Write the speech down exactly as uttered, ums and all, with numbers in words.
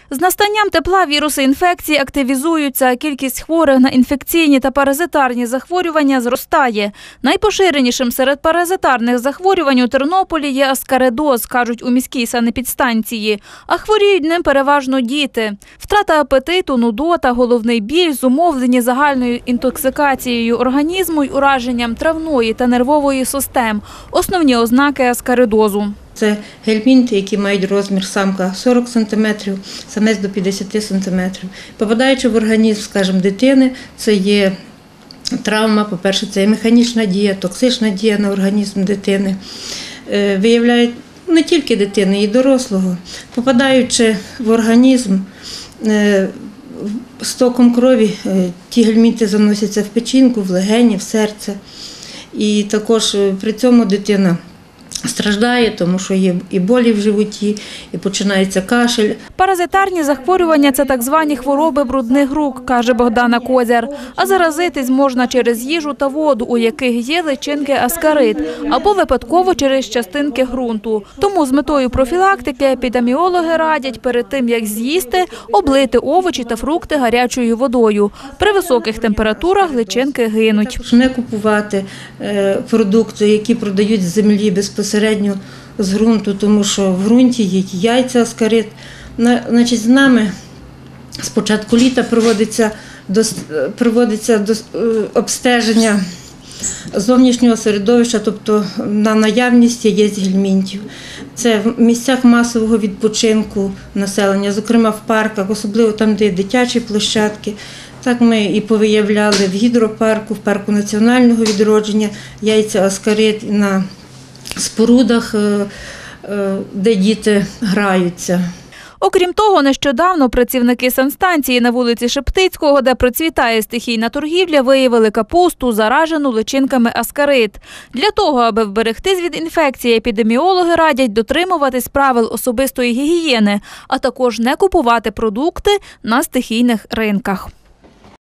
З настанням тепла віруси інфекції активізуються, а кількість хворих на інфекційні та паразитарні захворювання зростає. Найпоширенішим серед паразитарних захворювань у Тернополі є аскаридоз, кажуть у міській санепідстанції. А хворіють ним переважно діти. Втрата апетиту, нудота, головний біль зумовлені загальною інтоксикацією організму й ураженням травної та нервової систем. Основні ознаки аскаридозу. Це гельмінти, які мають розмір самка сорок сантиметрів, самець до п'ятдесят сантиметрів. Попадаючи в організм, скажімо, дитини, це є травма, по-перше, це є механічна дія, токсична дія на організм дитини. Виявляють не тільки дитини, і дорослого. Попадаючи в організм, стоком крові ті гельмінти заносяться в печінку, в легені, в серце. І також при цьому дитина страждає, тому що є і болі в животі, і починається кашель. Паразитарні захворювання – це так звані хвороби брудних рук, каже Богдана Козяр. А заразитись можна через їжу та воду, у яких є личинки аскарид, або випадково через частинки ґрунту. Тому з метою профілактики епідеміологи радять перед тим, як з'їсти, облити овочі та фрукти гарячою водою. При високих температурах личинки гинуть. Не купувати продукти, які продають з землі безпосередньо, безпосередньо з ґрунту, тому що в ґрунті є яйця аскарид. Значить, з нами з початку літа проводиться, проводиться обстеження зовнішнього середовища, тобто на наявність яєць гельмінтів. Це в місцях масового відпочинку населення, зокрема в парках, особливо там, де є дитячі площадки. Так ми і повиявляли в гідропарку, в парку національного відродження яйця аскарид на спорудах, де діти граються. Окрім того, нещодавно працівники санстанції на вулиці Шептицького, де процвітає стихійна торгівля, виявили капусту, заражену личинками аскарид. Для того, аби вберегтись від інфекції, епідеміологи радять дотримуватись правил особистої гігієни, а також не купувати продукти на стихійних ринках.